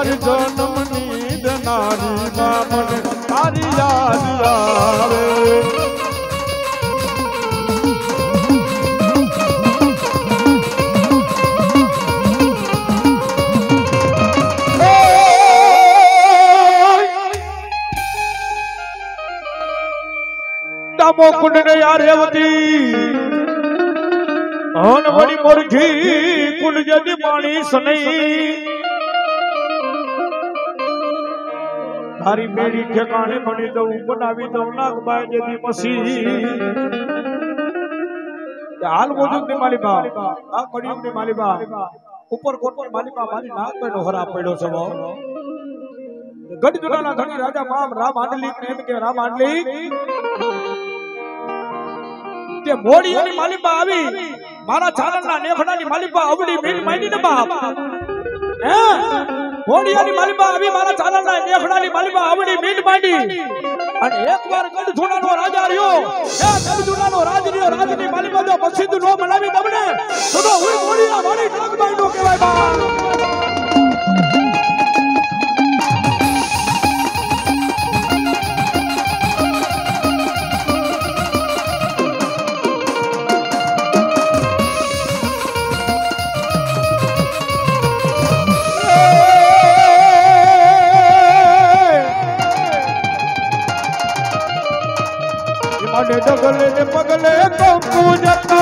मारी जन्मनी देनारी मां मने तारी याद आवे डामो कुंड ने यार रेवती हन बड़ी मुर्गी कुंड जदी पानी सनई थारी मेरी ठिकाने बनी दऊ बनावी दऊ नागबाई जदी मसी हाल मौजूद ने मालिबा आ कड़ियुग ने मालिबा ऊपर कोट पर मालिबा मारी नाग पे नोहरा पड़ो छो गढ़ जुनाना धनी राजा माम राम आंडलिक ने के राम आंडलिक તે મોડીઓની માલિપા આવી મારા ચારણના નેફડાની માલિપા અવડી મીટ માંડી ને બાપ હે મોડીઓની માલિપા આવી મારા ચારણના નેફડાની માલિપા અવડી મીટ માંડી અને એકવાર ગઢ જુનાનો રાજા રહ્યો હે ગઢ જુનાનો રાજ રહ્યો રાજની માલિપા જો મસ્જિદ નો બનાવી તમને તો હું મોડીના મારી નાગબાઈ નો કહેવાય બા डगले ने पगले कंकु जता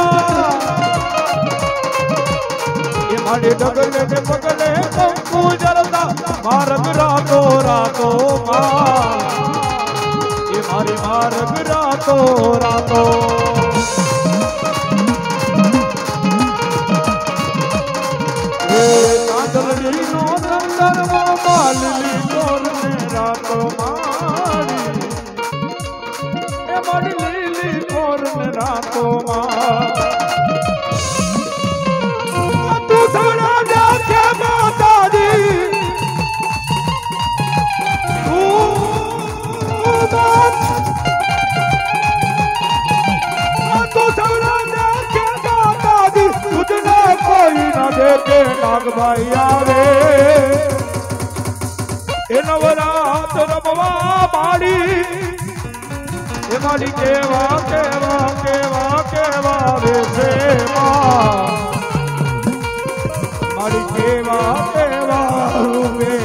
ये मारे डगले ने पगले कंकु जरता मार्ग रातो रातो मां ये मारी मार्ग रातो रातो ये कांदली नो नंदर मालली तोर ने रातो मारी ये मारी रातो तू थोड़ा जाके माता दी तू थोड़ा जाके माता दी तुझने कोई न देखे नागबाई आवे ए नवरात रमवा बाड़ी माली केवा केवा केवा केवा रे सेवा माली केवा केवा रूवे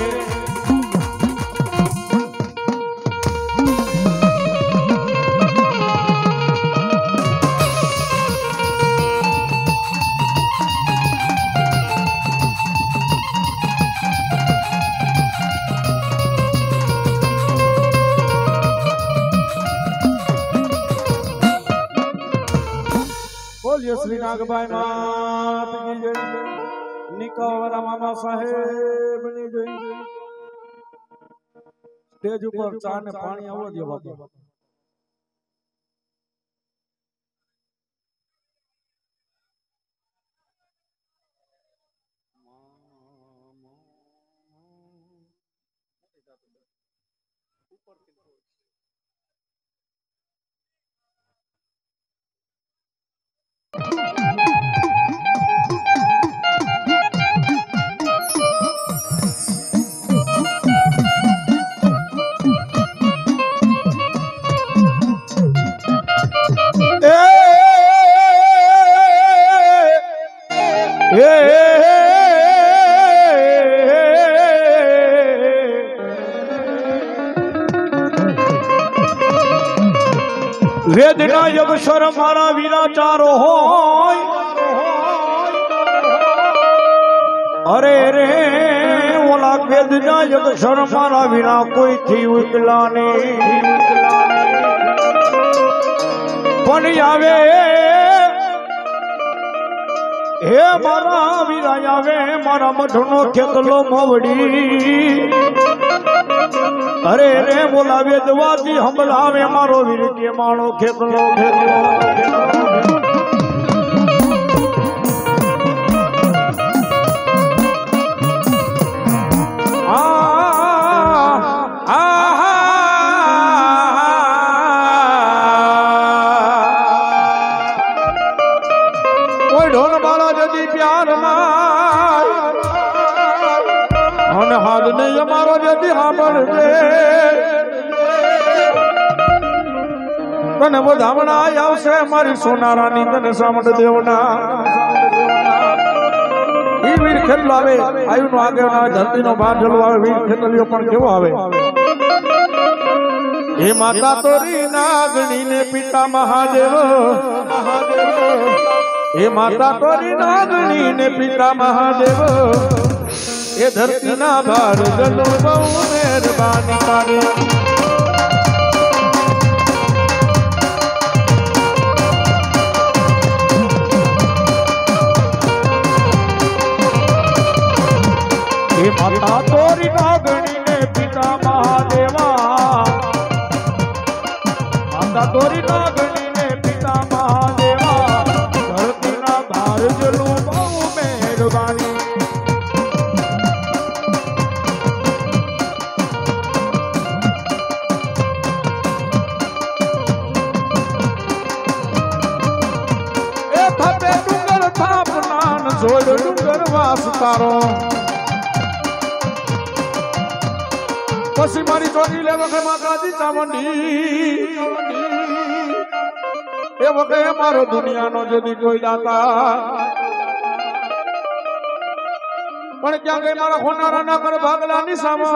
श्री नागबाई मात की जय निकावरा मामा साहेब ની જય સ્ટેજ ઉપર ચા ને પાણી આવો દે બાપુ वेदना जब स्वर मारा वीरा चारो हो अरे रे ओला वेदना जब स्वर मारा वीरा कोई थी उकलाने पण आवे हे मारा वीरा आवे मारा मठनो खेतलो मोवड़ी अरे रे बोला वेदवादी हमलावे मारो वीर के मानो खेतलो खेतलो कोई ढोल बाला जदी प्यार અને હાલ નહીં અમારો જેથી સાંભળજે તને વધામણા આવશે મારી સોનારાની તને સામડ દેવના ઈ વીર ખેતલો આવે આયુ નો આગળ આવે ધરતી નો ભાર જલો આવે વીર ખેતલિયો પણ કેવો આવે હે માતા તોરી નાગણી ને પિતા મહાદેવ હે માતા તોરી નાગણી ને પિતા મહાદેવ એ ધરતી ના ભાર જલો બહુ મહેરબાની તારી માતા તોરી નાગણી ને પિતા મહાદેવા માતા તોરી નાગણી ને પિતા મહાદેવા ધરતી ના ભાર જલું બહુ મહેરબાની એ થપે ડુંગર થાપ નાન જોડ ડુંગર વાસ તારો પછી મારી ચોટી લે વખત માતાજી ચામુંડી એ વખતે મારો દુનિયાનો જદી કોઈ દાતા પણ ક્યાં ગઈ મારા હોનારા ના કર ભાગલા ની સામો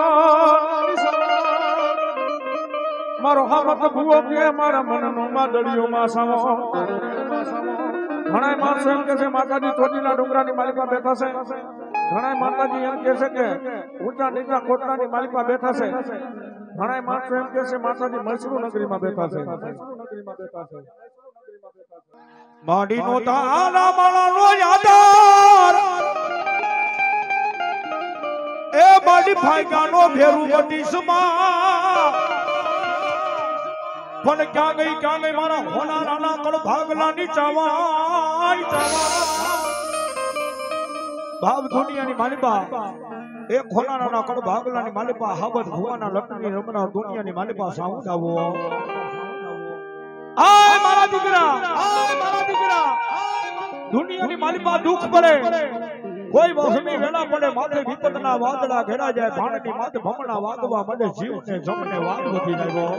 મારો હામત ભૂવો કે મારા મનનો માદળિયો માં સામો ઘણા માણસો એમ કે છે માતાજી ચોટીલા ડુંગરાની માલિકા બેઠા છે ઘણા માતાજી એમ કે છે કે ઊંચા નીચા કોટલાની માલિકા બેઠા છે ઘણા માણસો એમ કે છે માતાજી મૈસૂર નગરીમાં બેઠા છે માડીનો તારા માળાનો યાદાર એ માડી ફાયગાનો ભેરું બટીસમાં પણ ક્યાં ગઈ મારા હોનારાના કળ ભાગલાની ચાવાય ભાવ દુનિયાની માલિકા એક હોનારાના કળ ભાગલાની માલિકા હાબત ભુવાના લટની રમના દુનિયાની માલિકા સાઉન્ડ આવો આય મારા દીકરા દુનિયાની માલિકા દુઃખ પડે કોઈ વહમી વેલા પડે માથે વિપતના વાદળા ઘેરા જાય ભાણની માથે ભમણા વાગવા મળે જીવને જમને વાગ વધી જાય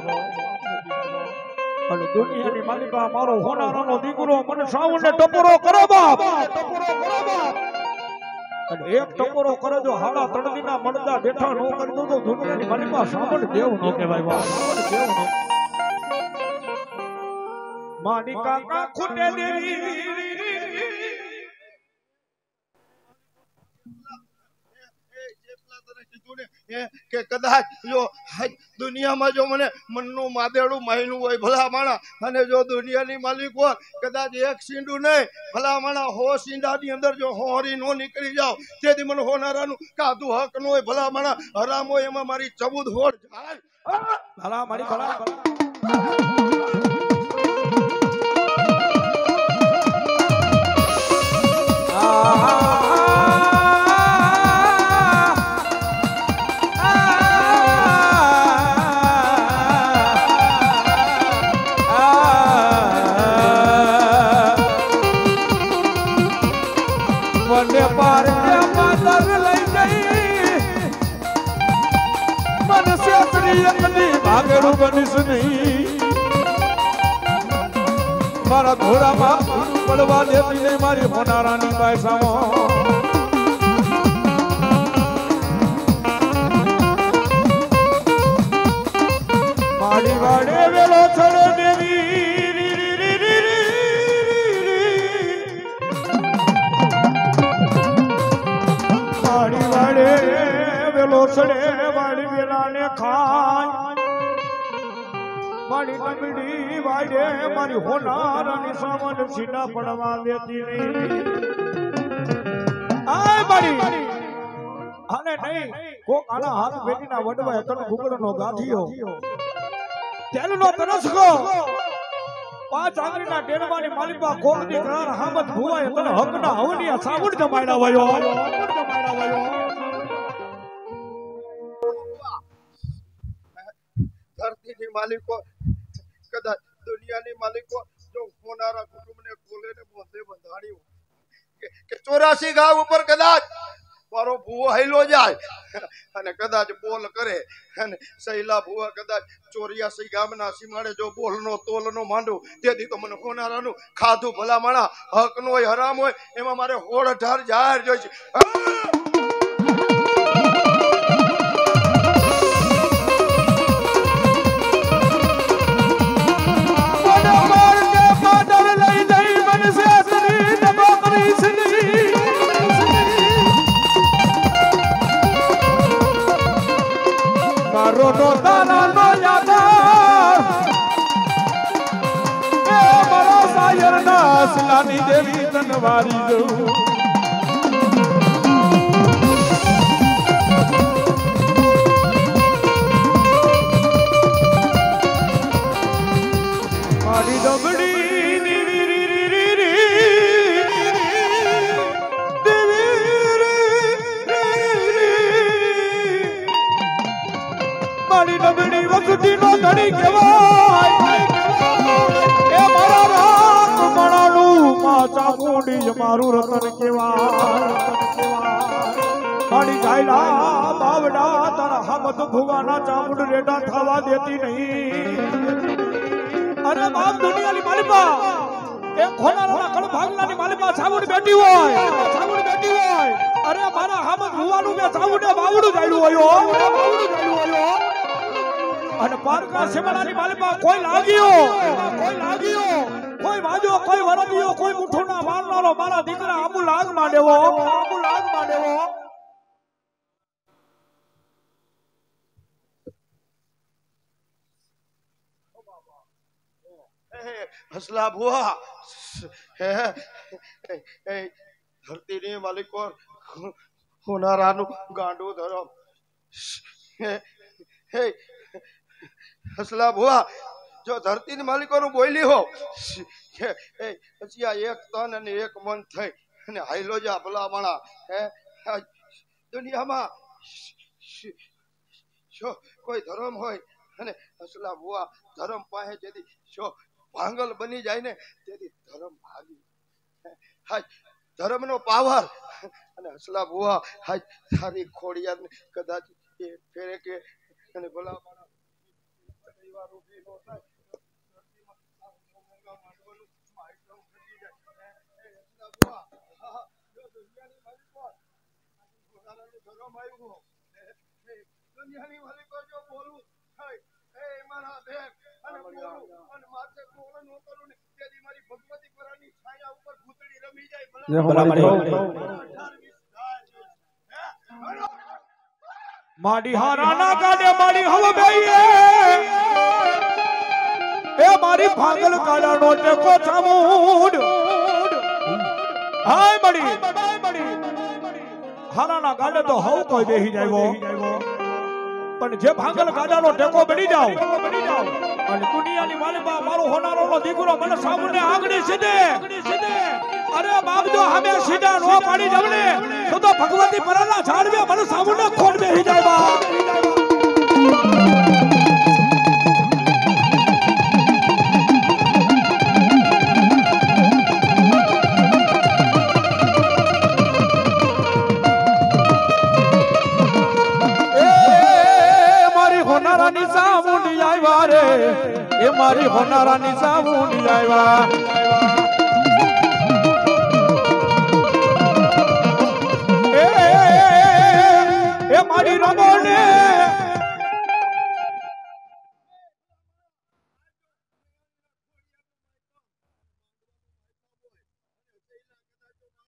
અને દુનિયાની માલિકા મારો હોનારાનો દીકરો મને સાઉન્ડને ટપોરો કરે બાપ અને એક ટપોરો કરે જો હાડા તણદીના મળદા બેઠા નો કરી દો તો દુનિયાની માલિકા સાંભળ દેવ નો કહેવાય વાહ દેવ નો માની કાકા ખૂટે દેવી કે કદાચ જો દુનિયામાં જો મને મનનું માદેડું મહિનું હોય ભલા માણા અને જો દુનિયાની માલિક હોય કદાચ એક સીંડું નહીં ભલા માણા 100 સીંડાની અંદર જો હોરી નો નીકળી જાવ તેથી મને હોનારાનું કાધું હક નો હોય ભલા માણા હરામ હોય એમાં મારી 14 હોડ ભલા મારી ભલા ભાગેડું બનીશ નહીં મારા ઘોડામાં પડવા દેતી નહીં મારી હોનારાની પાયસામાં મારી વાડે વેલો છડે દેવી મારી વાડે વેલો છડે વાડી વેલાને ખાય મારી નબળી વાડે મારી હોનારાની સામન સીના પડવા દેતી નહીં આય મારી આને નહીં કોક આના હાથ બેટીના વડવા તન ગુગળનો ગાંઠિયો તેલનો તરસકો 5 આંગળીના ડેરવાની માલિકા કોકની કરાર હામત ભુવાએ તને હકના હવનિયા સાબુડ જમાડ્યા વયો ધરતીની માલિકો કદાચ દુનિયાની માલિકો જો હોનારા કુટુંબને કોલેને મોઢે બંધાણ્યું કે 84 ગામ ઉપર કદાચ મારો ભૂવો હાઈલો જાય અને કદાચ બોલ કરે અને સહેલા ભૂવા કદાચ 84 ગામના સીમાડે જો બોલનો તોલનો માંડું તેથી તો મને હોનારાનું ખાધું ભલા માણા હકનો હોય હરામ હોય એમાં મારે હોળ ઢાર જાહેર જોઈ છે સલાની દેવી તનવારી દઉં મારી ડબડી મારી ડબડી વખતી નો ધણી કહેવાય એ મારા ચામુંડી મારું રતન કેવાય મારી ગાયલા બાવડા તારા હામત ભુવાના ચામુંડ રેડા થવા દેતી નહીં અરે બાપ દુનિયાની માલિકા એ ખોનારાના કળ ભાગલાની માલિકા ચામુંડ બેઠી હોય અરે મારા હામત ભુવાનું મે ચામુંડે બાવડું જાયલું હોય અને પારકા સેમલાની માલિકા કોઈ લાગ્યો કોઈ વાજો કોઈ વરદિયો કોઈ મુઠોના મારનારો મારા દીકરા આબુ લાગ માંડેવો હસલા ભુવા ધરતીની માલિકો હોનારાનું ગાંડું ધરમ હસલા ભુવા જો ધરતીની માલિકોનું બોલી હો પછી આ એક તન અને એક મન થઈ અને હાઈલો જા ભલા માણા દુનિયામાં કોઈ ધર્મ હોય અને હસલા ભુવા ધર્મ પાસે જેથી ભાંગલ બની જાય ને તેથી ધર્મ ભાગી હાજ ધર્મનો પાવર અને હસલા ભુવા હાજ સારી ખોડિયાર કદાચ એ ફેરે કે અને ભલા માણા પરિવાર ઉભી ન થાય દુનિયાની માલિકો જો બોલું થાય એ મારા બેન અને બોલું અને માથે બોલ નો કરું ને તેથી મારી ભગવતી પરાની છાયા ઉપર ભૂતડી રમી જાય માડી હારાના કાડે માડી હવ બેઈએ એ મારી ભાગલ કાડાનો ટેકો ચામુંડ હાય મડી હારાના ગાડે તો હવ કોઈ બેહી જાયવો પણ જે ભાગલ ગાડાનો ટેકો બની જાવ અને દુનિયાની માલિકા મારો હોનારોનો દીકરો મને સામુને આંગળી સીધે અરે બાપ જો હમે સીધા નો પાડી જવને તો ભગવતી પરાના ઝાડવે મને સામુને ખોટ બેહી જાય બા એ મારી હોનારાની સામુંડી આવ્યા